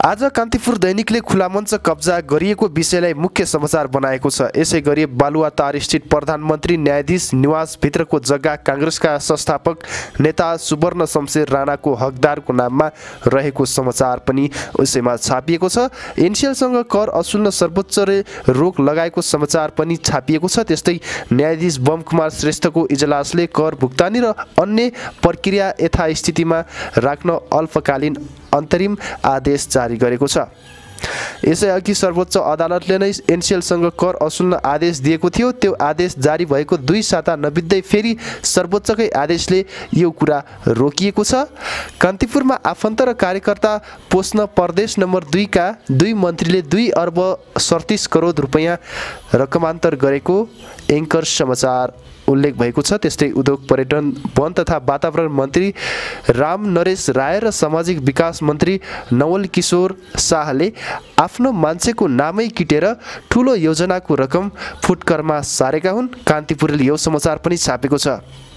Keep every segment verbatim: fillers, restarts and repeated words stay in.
आज कान्तिपुर दैनिकले खुला मञ्च कब्जा गरिएको विषयलाई मुख्य समाचार बनाएको छ। यसै गरी बालुवाटार स्थित प्रधानमन्त्री न्यायाधीश निवास भित्रको जग्गा कांग्रेसका संस्थापक नेता सुवर्ण शमशेर राणाको हकदारको नाममा रहेको समाचार पनि उसैमा छापिएको छ। एनसीएलसँग कर असुल्न सर्वोच्चले रोक लगाएको समाचार पनि छापिएको छ। त्यस्तै न्यायाधीश बमकुमार श्रेष्ठको इजलासले कर भुक्तानी र अन्य प्रक्रिया यथास्थितिमा राख्न अल्पकालीन अन्तरिम आदेश जारी गरेको छ। यसैअघि सर्वोच्च अदालतले नै एनसीएलसँग कर असुल्न आदेश दिएको थियो। त्यो आदेश जारी भएको दुई साता नबित्दै फेरि सर्वोच्चकै आदेशले यो कुरा रोकिएको छ। कान्तिपुरमा आफन्त र कार्यकर्ता पोस्न प्रदेश नम्बर दुई का दुई मन्त्रीले दुई अर्ब सडतिस करोड रुपियाँ रकमान्तर गरेको एङ्कर समाचार उल्लेख भएको छ। त्यस्तै उद्योग पर्यटन वन तथा वातावरण मन्त्री राम नरेश राय र सामाजिक विकास मन्त्री नवल किशोर शाहले आफ्नो मान्छेको नामै किटेर ठुलो योजनाको रकम फुटकरमा सारेका हुन्। कान्तिपुरले यो समाचार पनि छापेको छ।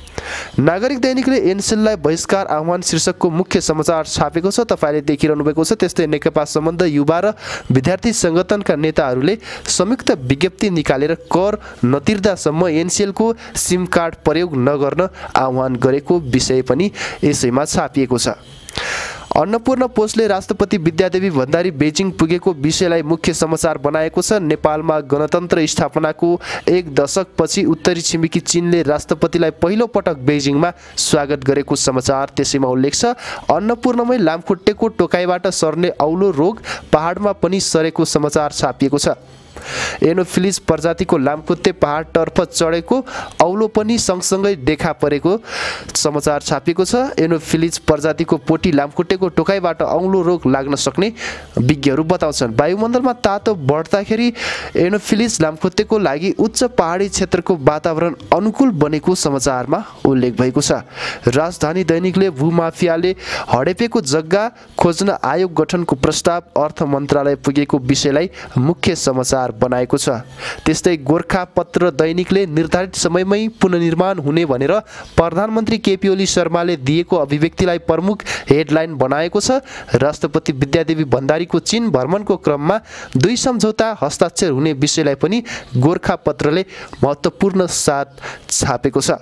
नागरिक दैनिकले एनसीएललाई बहिष्कार आह्वान शीर्षकको मुख्य समाचार छापेको छ। तपाईले देखिरहनु भएको छ। त्यस्तै नेकपा सम्बन्ध युवा र विद्यार्थी संगठनका नेताहरूले संयुक्त विज्ञप्ति निकालेर कर नतिर्दासम्म एनसीएलको सिम कार्ड प्रयोग नगर्न आह्वान गरेको विषय पनि यसैमा छापिएको छ। अन्नपूर्ण पोस्टले राष्ट्रपति विद्यादेवी भण्डारी बेजिङ पुगेको विषयलाई मुख्य समाचार बनाएको छ। नेपालमा गणतन्त्र स्थापनाको एक दशकपछि उत्तरी छिमेकी चीनले राष्ट्रपतिलाई पहिलो पटक बेजिङमा स्वागत गरेको समाचार त्यसैमा उल्लेख छ। अन्नपूर्णमै लामखुट्टेको टोकाइबाट सर्ने औलो रोग पहाडमा पनि सरेको समाचार छापिएको छ। एनोफिलिस प्रजातिको लामखुट्टे पहाडतर्फ चढेको औलो पनि सँगसँगै देखा परेको समाचार छापिएको छ। एनोफिलिस प्रजातिको पोटी लामखुट्टेको टोकाइबाट औलो रोग लाग्न सक्ने विज्ञहरू बताउँछन्। वायुमण्डलमा तातो बढ्दाखेरि एनोफिलिस लामखुट्टेको लागि उच्च पहाडी क्षेत्रको वातावरण अनुकूल बनेको समाचारमा उल्लेख भएको छ। राजधानी दैनिकले भूमाफियाले हडेपेको जग्गा खोज्न आयोग गठनको प्रस्ताव अर्थ मन्त्रालय पुगेको विषयलाई मुख्य समाचार बनाएको छ। त्यस्तै गोरखापत्र दैनिकले निर्धारित समयमै पुनर्निर्माण हुने भनेर प्रधानमन्त्री केपी ओली शर्माले दिएको अभिव्यक्तिलाई प्रमुख हेडलाइन बनाएको छ। राष्ट्रपति विद्यादेवी भण्डारीको चीन भ्रमणको क्रममा दुई सम्झौता हस्ताक्षर हुने विषयलाई पनि गोरखापत्रले महत्त्वपूर्ण साथ छापेको छ।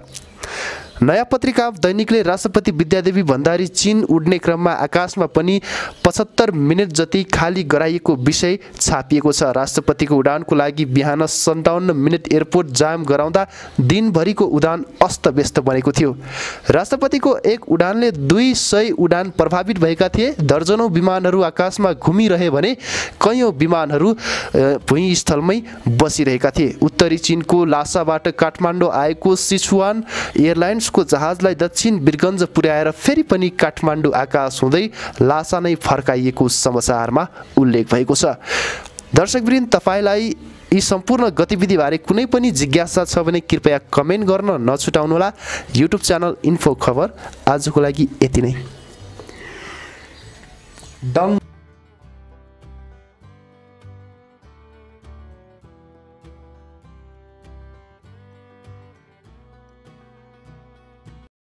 नयाँ पत्रिका दैनिकले राष्ट्रपति विद्यादेवी भण्डारी चीन उड्ने क्रममा आकाशमा पनि पचहत्तर मिनट जति खाली गराइएको विषय छापिएको छ। राष्ट्रपतिको उडानको लागि बिहान सन्ताउन्न मिनट एयरपोर्ट जाम गराउँदा दिनभरिको उडान अस्तव्यस्त बनेको थियो। राष्ट्रपतिको एक उडानले दुई सय उडान प्रभावित भएका थिए। दर्जनौं विमानहरू आकाशमा घुमिरहे भने कयौं विमानहरू भूस्थलमै बसिरहेका थिए। उत्तरी चीनको लासाबाट काठमाडौँ आएको सिचुवान एयरलाइन्स को जहाजलाई दक्षिण वीरगञ्ज पुर्याएर फेरि पनि काठमाडौँ आकाश हुँदै लासा नै फर्काइएको समाचारमा उल्लेख भएको छ। दर्शकवृन्द, तपाईलाई यी सम्पूर्ण गतिविधिबारे कुनै पनि जिज्ञासा छ भने कृपया कमेन्ट गर्न नछुटाउनुहोला। युट्युब च्यानल इन्फो खबर आजको लागि यति नै।